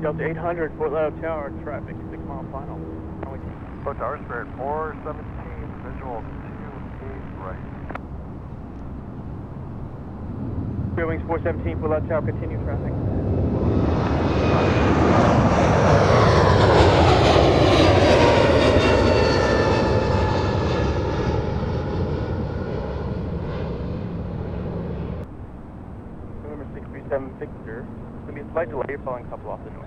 Delta 800, Fort Lauderdale Tower, traffic, 6 mile final. Fort Tower, Spirit 417, visual 28 right. Spirit Wings 417, Fort Lauderdale Tower, continue traffic. November 637 Victor. There's going to be a slight delay following couple off the north.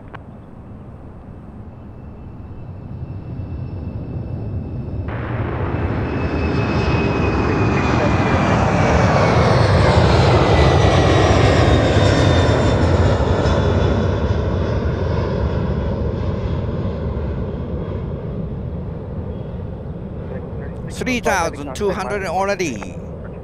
$3,200 already.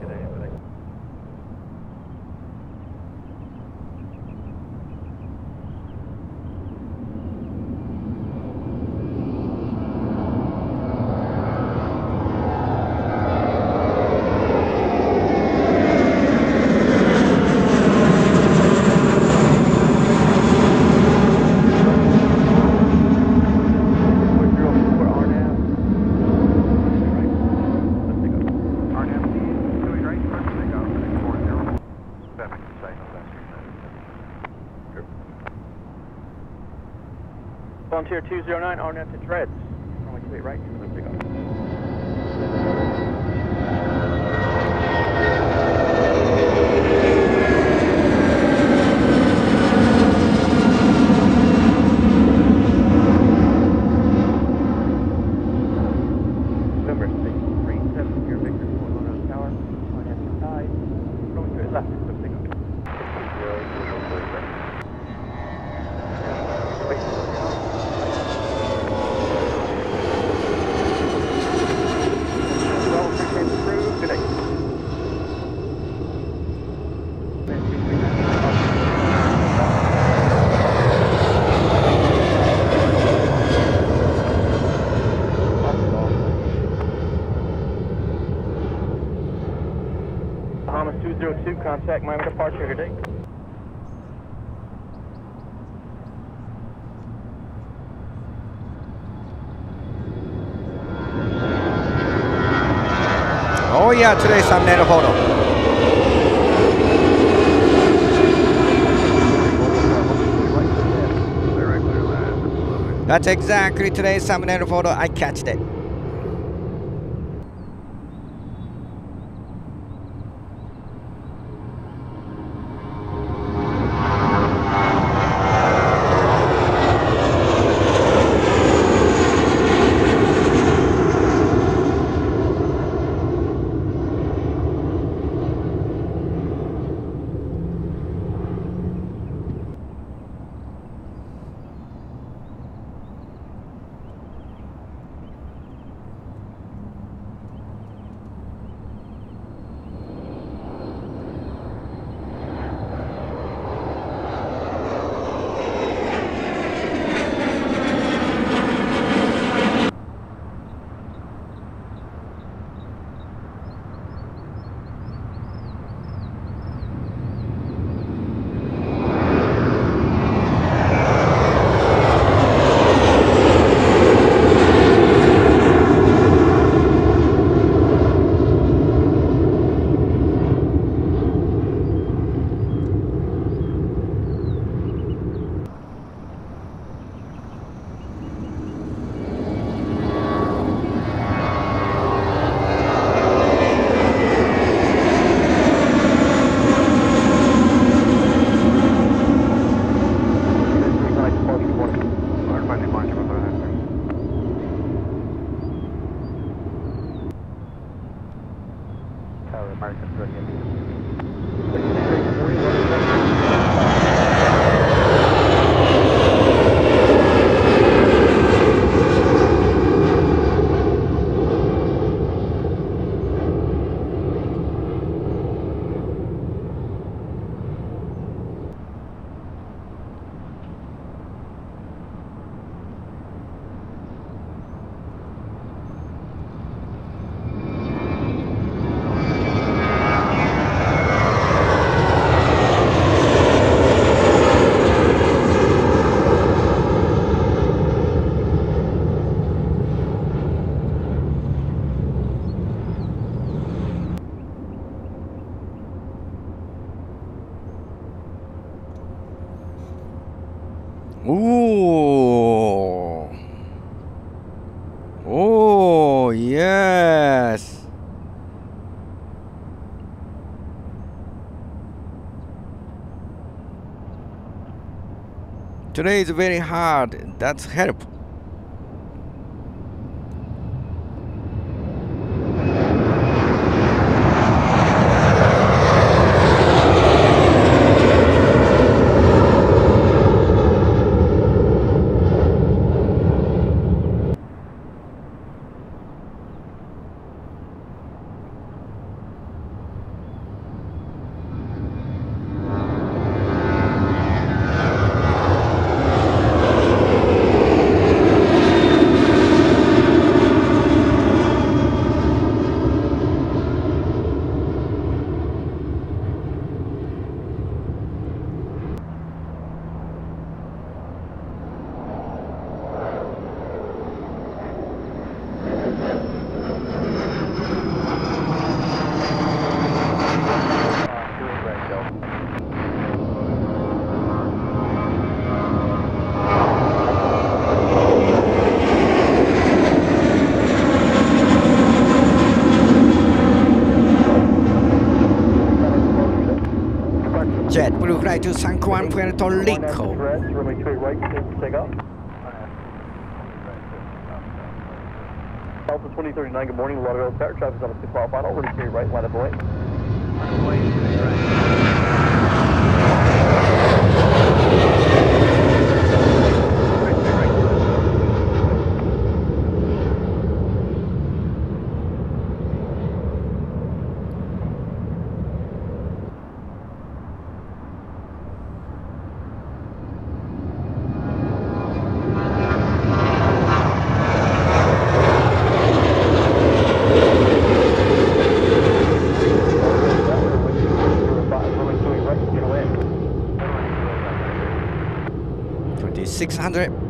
Volunteer 209, RNAV to treads. Runway 28 right, let's pick up. November 637, here Victor, Fort Lauderdale Tower, RNAV to side. Runway 28 left, let's pick up. Bahamas 202, contact Miami departure today. Oh yeah, today's thumbnail photo. That's exactly today's thumbnail photo. I catched it. Ooh. Oh, yes. Today is very hard. That's help. JetBlue flight to San Juan, Puerto Rico. Runway 28 right, take off. Delta 2039, good morning, Lauderdale Tower, traffic's on a 6-mile final, runway 28 right, line up away. Runway 28 right, get away. 2600.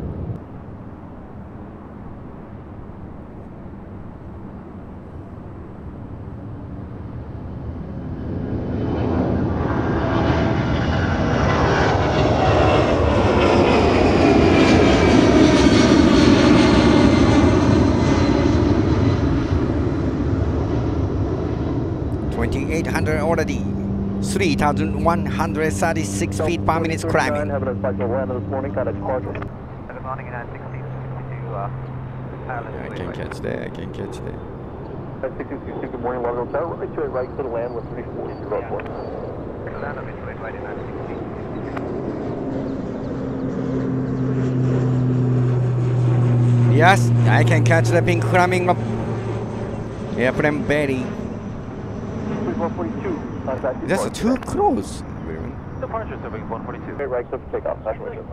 Already 3,136 feet per minute climbing. Having a cycle land this morning, kind of departure. Good morning, 960 to I can catch that. I can catch that. 6222, good morning, Lauderdale Tower, runway 28 right, to the land with 340, road 4. land of it right in 960. Yes, I can catch the pink climbing up. Airplane Betty. 142, contact. That's too close. Departure serving 142. Okay, right, so take off, that's right.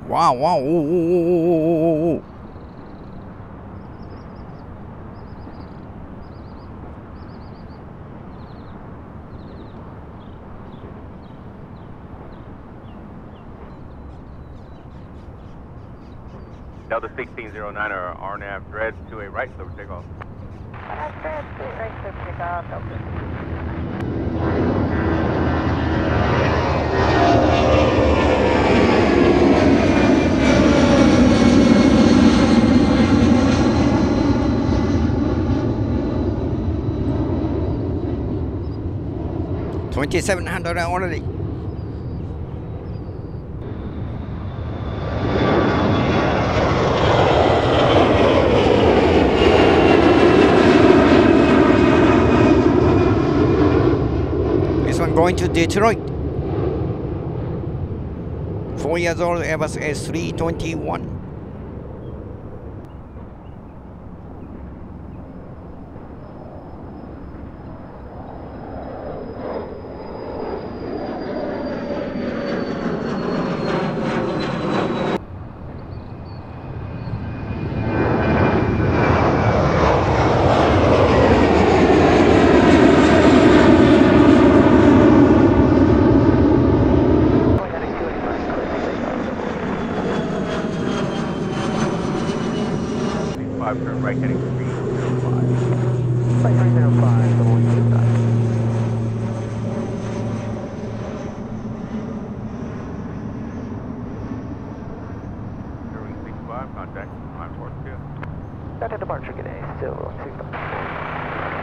Wow, wow, oh, oh, oh, oh, oh. Delta 1609 or RNAV Dread 2A right, so take off. Dread 2A right, so take off, Delta. $2,700 already. This one going to Detroit. 4 years old Airbus A321. Turn right heading 305. Flight 305, level 25. Turning 65, contact 942. Got a departure today, still 25.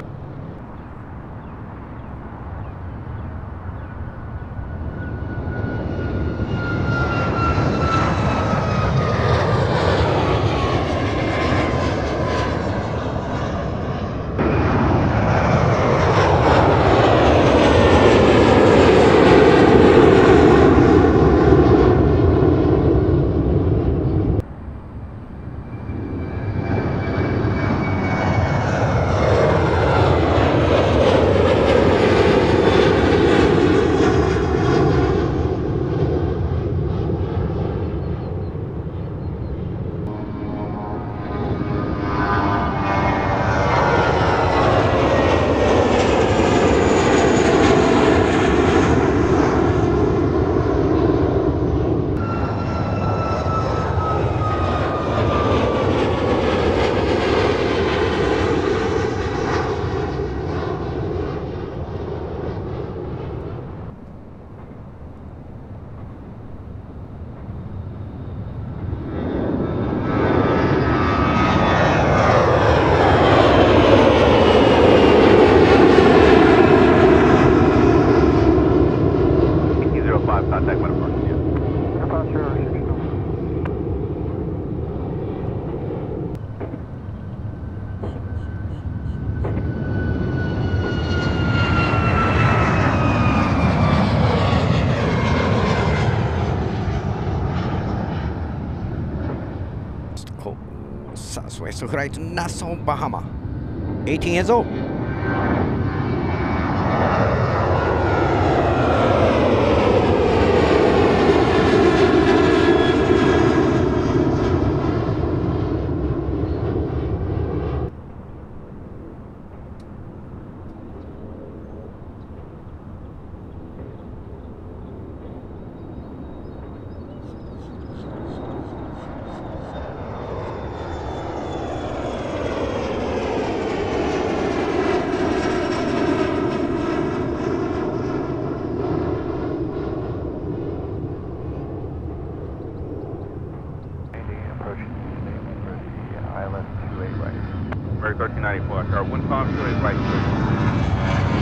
Contact when approaching. Departure signal. Southwest flight Nassau, Bahama. 18 years old. American 1394, sir. Wind calm 2A right.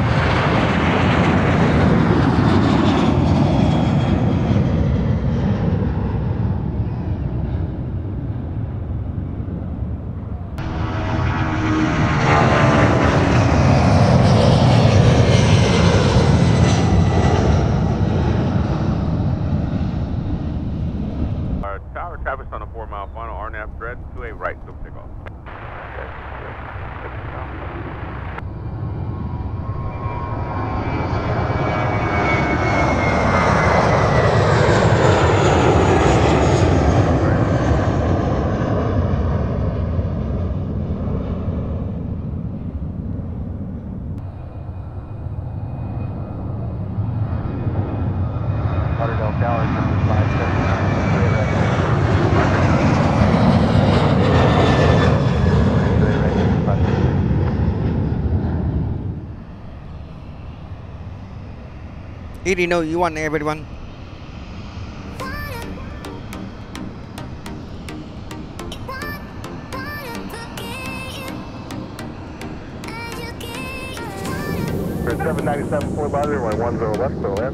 Tower Travis on a 4-mile final, RNAV Dread 2A right, so pick off. Tower, number 573. Edie, no, you want everyone? For 797 Fort Lauderdale, runway 10 left, clear land.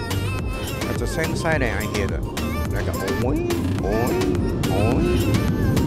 At the same side, I hear the like a oing, oing, oing.